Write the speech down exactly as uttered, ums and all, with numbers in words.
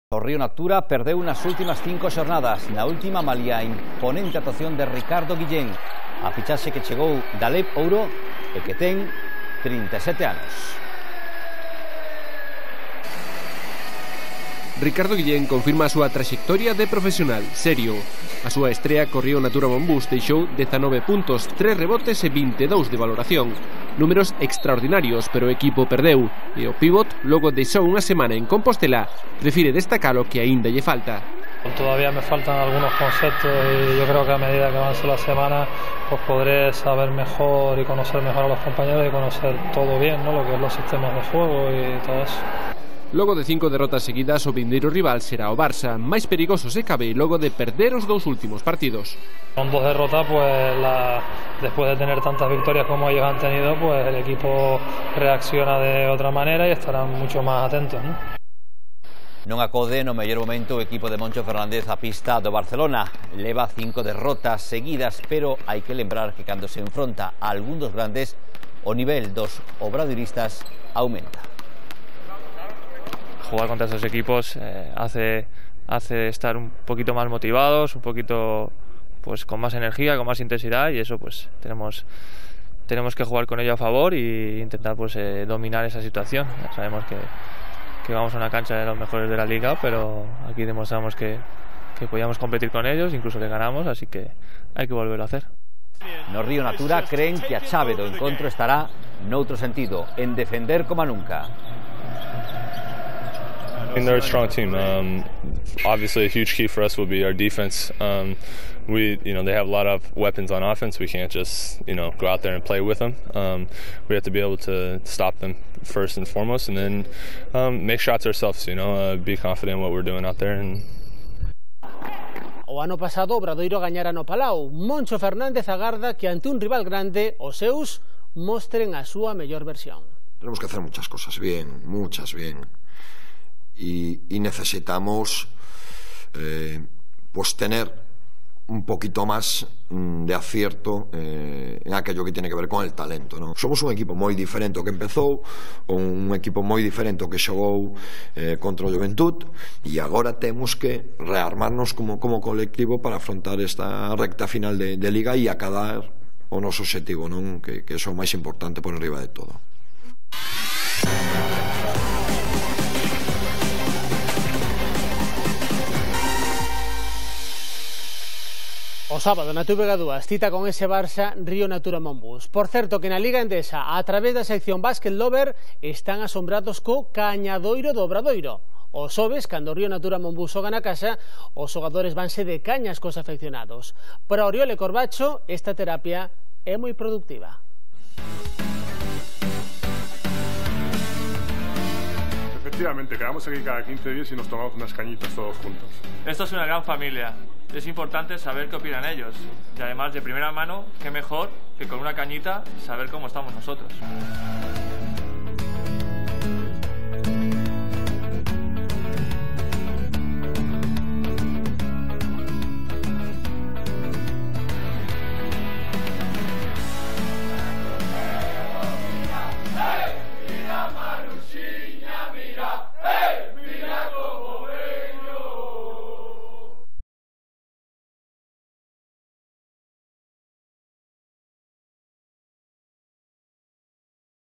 O Río Natura perdeu nas últimas cinco xornadas. Na última malia imponente actuación de Ricardo Guillén, a fichaxe que chegou da Leb Ouro e que ten trinta e sete anos. Ricardo Guillén confirma a súa traxectoria de profesional serio. A súa estrea co Río Natura Monbús deixou dezanove puntos, tres rebotes e vinte e dous de valoración. Números extraordinarios, pero o equipo perdeu e o pívot, logo de só unha semana en Compostela, prefire destacar o que aínda lle falta. Todavía me faltan algunos conceptos y yo creo que a medida que avance la semana pues podré saber mejor y conocer mejor a los compañeros y conocer todo bien, ¿no? Lo que es los sistemas de juego y todo eso. Logo de cinco derrotas seguidas, o vindeiro rival será o Barça, máis perigoso se cabe logo de perder os dous últimos partidos. Con dos derrotas, pues la, después de tener tantas victorias como ellos han tenido, pues el equipo reacciona de otra manera y estarán mucho más atentos, ¿no? Non acode no mellor momento o equipo de Moncho Fernández a pista do Barcelona. Leva cinco derrotas seguidas, pero hai que lembrar que cando se enfronta a algún dos grandes, o nivel dos obradoiristas aumenta. Jugar contra estos equipos eh, hace, hace estar un poquito más motivados, un poquito pues con más energía, con más intensidad, y eso pues tenemos, tenemos que jugar con ello a favor e intentar pues eh, dominar esa situación. Ya sabemos que, que vamos a una cancha de los mejores de la liga, pero aquí demostramos que, que podíamos competir con ellos, incluso le ganamos, así que hay que volverlo a hacer. No Río Natura creen que a chave do encontro estará noutro sentido, en defender como nunca. I mean, they're a strong team. Um, obviously, a huge key for us will be our defense. Um, we, you know, they have a lot of weapons on offense. We can't just, you know, go out there and play with them. Um, we have to be able to stop them first and foremost, and then um, make shots ourselves. You know, uh, be confident in what we're doing out there. And... O ano pasado, Obradoiro gañara no Palau. Moncho Fernández agarda que ante un rival grande, os seus mostren a súa mellor versión. Tenemos que hacer muchas cosas bien, muchas bien. Y, y necesitamos eh, pues tener un poquito más mm, de acierto eh, en aquello que tiene que ver con el talento, ¿no? Somos un equipo moi diferente ao que empezou, un equipo moi diferente ao que xogou eh, contra o Juventud, e agora temos que rearmarnos como, como colectivo para afrontar esta recta final de, de Liga e acadar o noso obxectivo, non? Que, que é o máis importante por enriba de todo. O sábado na T V dúas cita con ese Barça Río Natura Monbús. Por certo que na Liga Endesa, a través da sección Basket Lover, están asombrados co cañadoiro do Obradoiro. Os xoves, cando Río Natura Monbús xoga na casa, os xogadores vanse de cañas cos afeccionados. Para Oriol e Corbacho, esta terapia é moi productiva. Efectivamente, quedamos aquí cada quince días y nos tomamos unas cañitas todos juntos. Esto es una gran familia. Es importante saber qué opinan ellos. Y además, de primera mano, qué mejor que con una cañita saber cómo estamos nosotros. Hey,